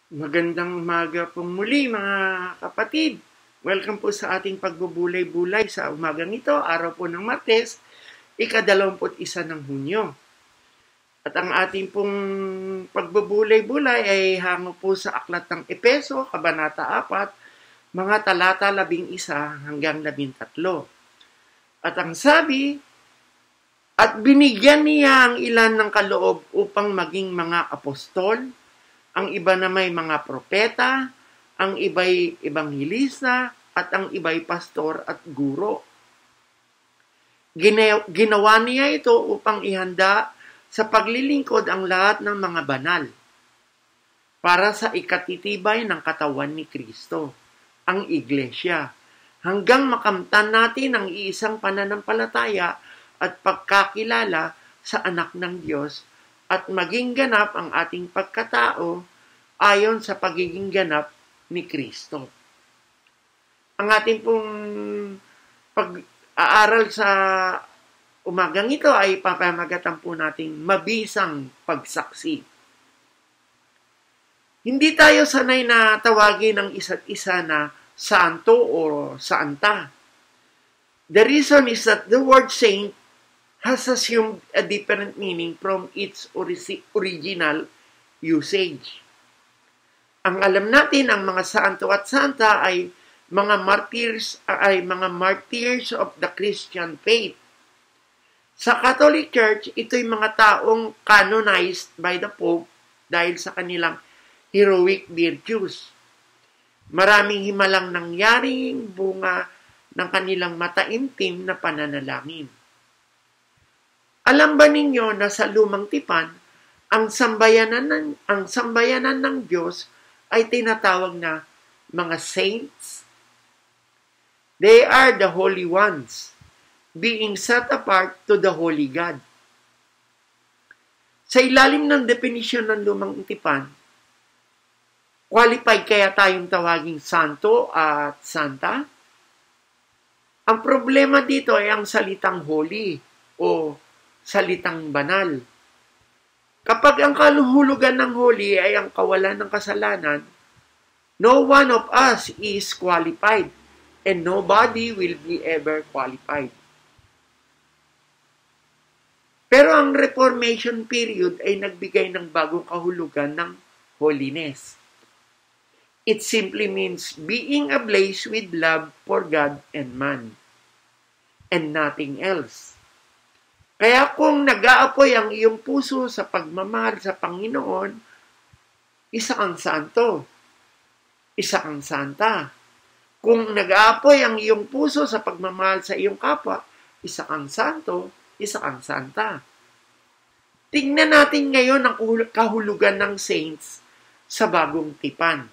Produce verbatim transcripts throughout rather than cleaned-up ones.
Magandang umaga pong muli mga kapatid. Welcome po sa ating pagbubulay-bulay sa umagang ito, araw po ng Martes, ikadalawamput isa ng Hunyo. At ang ating pong pagbubulay-bulay ay hango po sa aklat ng Epeso, Kabanata apat, mga talata labing isa hanggang labing tatlo. At ang sabi, at binigyan niya ang ilan ng kaloob upang maging mga apostol, ang iba na may mga propeta, ang iba'y ebanghilista, at ang iba'y pastor at guro. Ginawa niya ito upang ihanda sa paglilingkod ang lahat ng mga banal para sa ikatitibay ng katawan ni Kristo, ang Iglesia, hanggang makamtan natin ang iisang pananampalataya at pagkakilala sa anak ng Diyos at maging ganap ang ating pagkatao ayon sa pagiging ganap ni Kristo. Ang ating pong pag-aaral sa umagang ito ay papamagatan po nating mabisang pagsaksi. Hindi tayo sanay na tawagin ang isa't isa na santo o santa. The reason is that the word saint has assumed a different meaning from its original usage. Ang alam natin, ang mga santo at santa ay mga martyrs, ay mga martyrs of the Christian faith. Sa Catholic Church, ito'y mga taong canonized by the Pope dahil sa kanilang heroic virtues. Maraming himalang nangyaring bunga ng kanilang mataimtim na pananalangin. Alam ba ninyo na sa lumang tipan, ang sambayanan ng, ang sambayanan ng Diyos ay tinatawag na mga saints? They are the holy ones, being set apart to the holy God. Sa ilalim ng definisyon ng lumang tipan, qualified kaya tayong tawaging santo at santa? Ang problema dito ay ang salitang holy o salitang banal. Kapag ang kaluhulugan ng holy ay ang kawalan ng kasalanan, no one of us is qualified and nobody will be ever qualified. Pero ang Reformation period ay nagbigay ng bagong kahulugan ng holiness. It simply means being ablaze with love for God and man, and nothing else. Kaya kung nag-aapoy ang iyong puso sa pagmamahal sa Panginoon, isa kang santo, isa kang santa. Kung nag-aapoy ang iyong puso sa pagmamahal sa iyong kapwa, isa kang santo, isa kang santa. Tingnan natin ngayon ang kahulugan ng saints sa bagong tipan.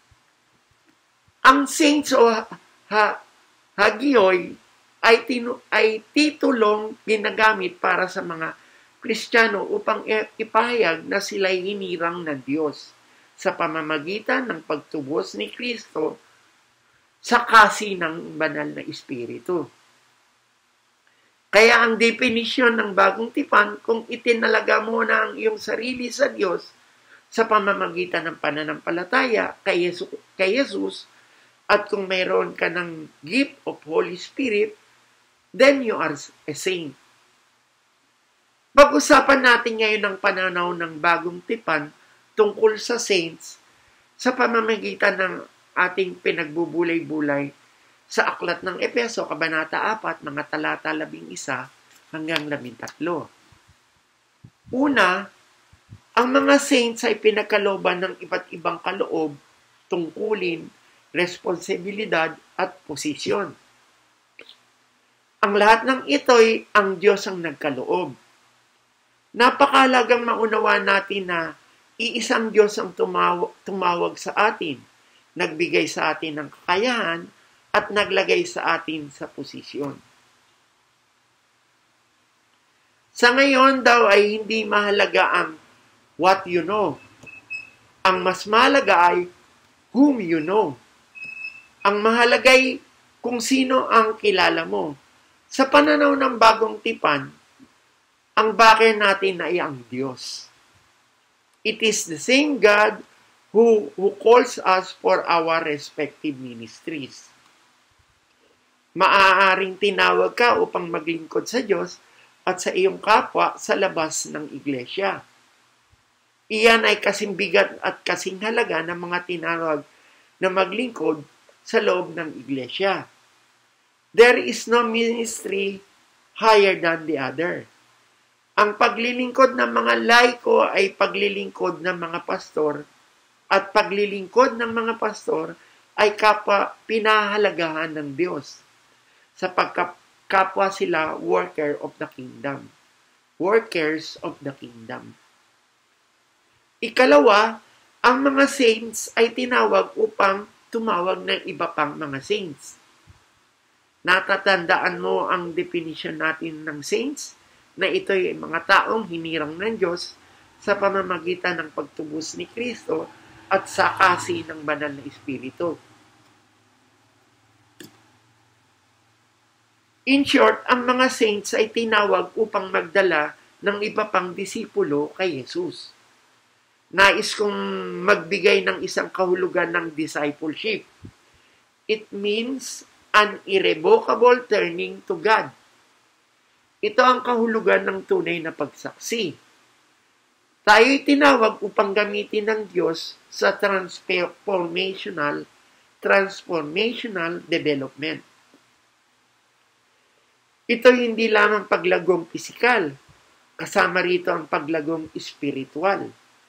Ang saints o ha, ha, hagioi ay, tinu, ay titulong ginagamit para sa mga Kristiyano upang ipahayag na sila'y hinirang ng Diyos sa pamamagitan ng pagtubos ni Kristo sa kasi ng banal na Espiritu. Kaya ang definisyon ng bagong tipan, kung itinalaga mo na ang iyong sarili sa Diyos sa pamamagitan ng pananampalataya kay Jesus, kay Jesus at kung mayroon ka ng gift of Holy Spirit, then you are a saint. Pag-usapan natin ngayon ang pananaw ng bagong tipan tungkol sa saints sa pamamagitan ng ating pinagbubulay-bulay sa aklat ng Epeso, Kabanata apat, mga talata labing isa hanggang labing tatlo. Una, ang mga saints ay pinagkalooban ng iba't ibang kaloob, tungkulin, responsibilidad at posisyon. Ang lahat ng ito'y ang Diyos ang nagkaloob. Napakahalagang maunawaan natin na iisang Diyos ang tumawag, tumawag sa atin, nagbigay sa atin ng kakayahan, at naglagay sa atin sa posisyon. Sa ngayon daw ay hindi mahalaga ang what you know. Ang mas mahalaga ay whom you know. Ang mahalaga ay kung sino ang kilala mo. Sa pananaw ng bagong tipan, ang backer natin ay ang Diyos. It is the same God who, who calls us for our respective ministries. Maaaring tinawag ka upang maglingkod sa Diyos at sa iyong kapwa sa labas ng iglesia. Iyan ay kasing bigat at kasing halaga ng mga tinawag na maglingkod sa loob ng iglesia. There is no ministry higher than the other. Ang paglilingkod ng mga laiko ay paglilingkod ng mga pastor at paglilingkod ng mga pastor ay kapwa pinahalagahan ng Diyos sapagkat kapwa sila worker of the kingdom. Workers of the kingdom. Ikalawa, ang mga saints ay tinawag upang tumawag ng iba pang mga saints. Natatandaan mo ang definition natin ng saints? Na ito'y mga taong hinirang ng Diyos sa pamamagitan ng pagtubos ni Kristo at sakasi ng banal na Espiritu. In short, ang mga saints ay tinawag upang magdala ng iba pang disipulo kay Jesus. Nais kong magbigay ng isang kahulugan ng discipleship. It means an irrevocable turning to God. Ito ang kahulugan ng tunay na pagsaksi. Tayo'y tinawag upang gamitin ng Diyos sa transformational, transformational development. Ito hindi lamang paglagong pisikal, kasama rito ang paglagong espiritual.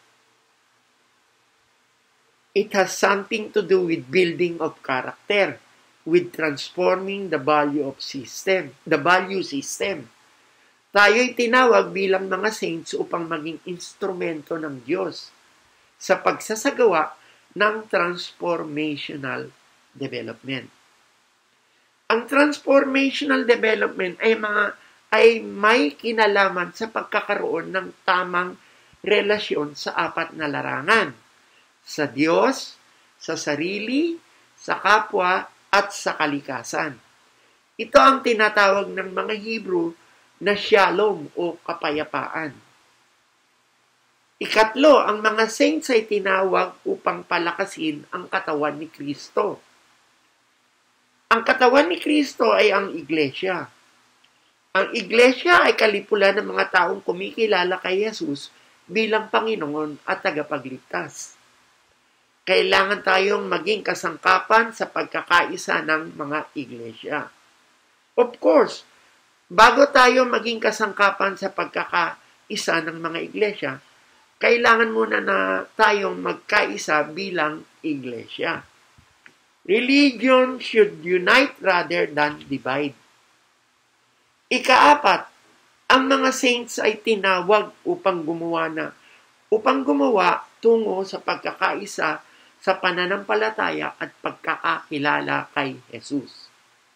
It has something to do with building of character, with transforming the value of system, the value system. Tayo'y tinawag bilang mga saints upang maging instrumento ng Diyos sa pagsasagawa ng transformational development. Ang transformational development ay mga ay may kinalaman sa pagkakaroon ng tamang relasyon sa apat na larangan: sa Diyos, sa sarili, sa kapwa, at sa kalikasan. Ito ang tinatawag ng mga Hebrew na shalom o kapayapaan. Ikatlo, ang mga saints ay tinawag upang palakasin ang katawan ni Kristo. Ang katawan ni Kristo ay ang iglesia. Ang iglesia ay kalipulan ng mga taong kumikilala kay Jesus bilang Panginoon at tagapagligtas. Kailangan tayong maging kasangkapan sa pagkakaisa ng mga iglesia. Of course, bago tayo maging kasangkapan sa pagkakaisa ng mga iglesia, kailangan muna na tayong magkaisa bilang iglesia. Religion should unite rather than divide. Ikaapat, ang mga saints ay tinawag upang gumawa na, upang gumawa tungo sa pagkakaisa sa pananampalataya at pagkakakilala kay Jesus.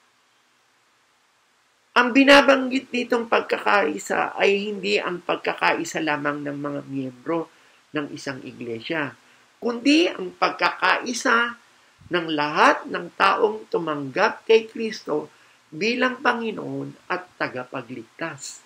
Ang binabanggit ditong pagkakaisa ay hindi ang pagkakaisa lamang ng mga miyembro ng isang iglesia, kundi ang pagkakaisa ng lahat ng taong tumanggap kay Kristo bilang Panginoon at tagapagligtas.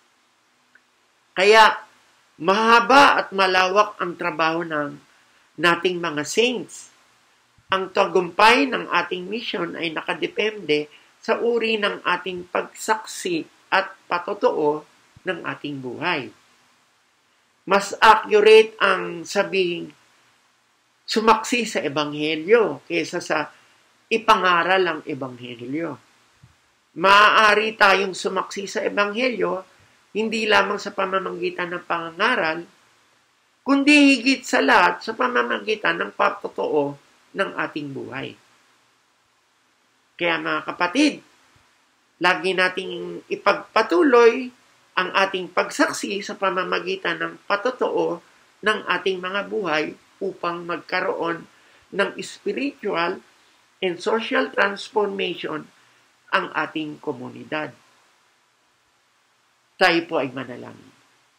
Kaya, mahaba at malawak ang trabaho ng nating mga saints. Ang tagumpay ng ating mission ay nakadepende sa uri ng ating pagsaksi at patotoo ng ating buhay. Mas accurate ang sabing sumaksi sa Ebanghelyo kaysa sa ipangaral ang Ebanghelyo. Maaari tayong sumaksi sa Ebanghelyo hindi lamang sa pamamagitan ng pangangaral, kundi higit sa lahat sa pamamagitan ng patotoo ng ating buhay. Kaya mga kapatid, lagi nating ipagpatuloy ang ating pagsaksi sa pamamagitan ng patotoo ng ating mga buhay upang magkaroon ng spiritual and social transformation ang ating komunidad. Tayo po ay manalangin.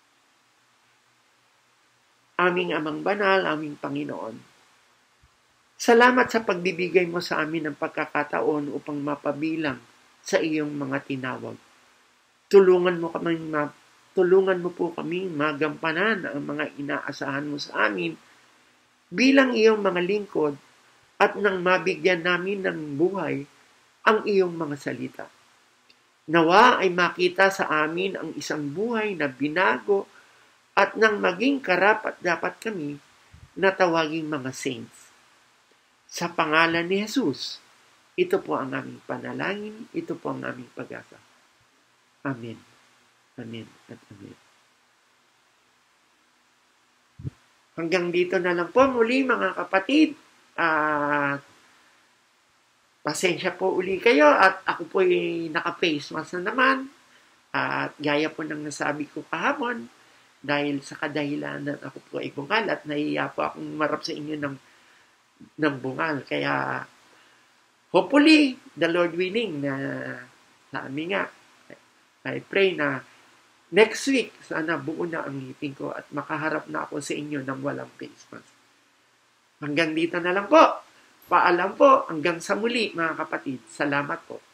Aming Amang Banal, aming Panginoon, salamat sa pagbibigay mo sa amin ng pagkakataon upang mapabilang sa iyong mga tinawag. Tulungan mo kami, tulungan mo po kami magampanan ang mga inaasahan mo sa amin bilang iyong mga lingkod at nang mabigyan namin ng buhay ang iyong mga salita. Nawa ay makita sa amin ang isang buhay na binago at nang maging karapat-dapat kami na tawaging mga saints. Sa pangalan ni Jesus, ito po ang aming panalangin, ito po ang aming pag-asa. Amen. Amen at amen. Hanggang dito na lang po muli mga kapatid. At uh, pasensya po uli kayo at ako po ay naka-face mask na naman. At gaya po ng nasabi ko kahapon, dahil sa kadahilanan ako po ay bungal at nahiya po akong marap sa inyo ng, ng bungal. Kaya hopefully, the Lord willing na sabi nga, I pray na next week, sana buo na ang ngipin ko at makaharap na ako sa inyo ng walang face mask. Hanggang dito na lang po. Paalam po. Hanggang sa muli, mga kapatid. Salamat po.